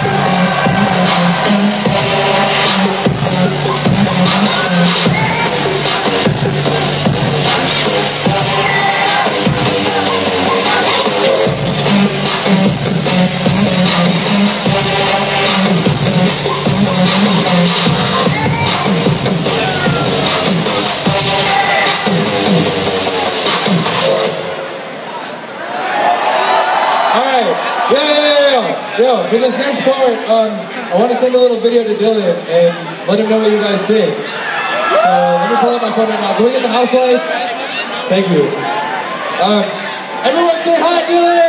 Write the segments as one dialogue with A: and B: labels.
A: Yo, for this next part, I want to send a little video to Dillon and let him know what you guys think. So let me pull up my phone right now. Can we get the house lights? Thank you. Everyone say hi, Dillon!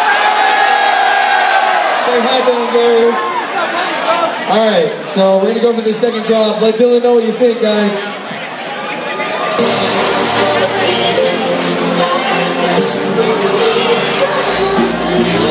A: Say hi, Dillon, Gary. Alright, so we're going to go for the second job. Let Dillon know what you think, guys.
B: Yeah.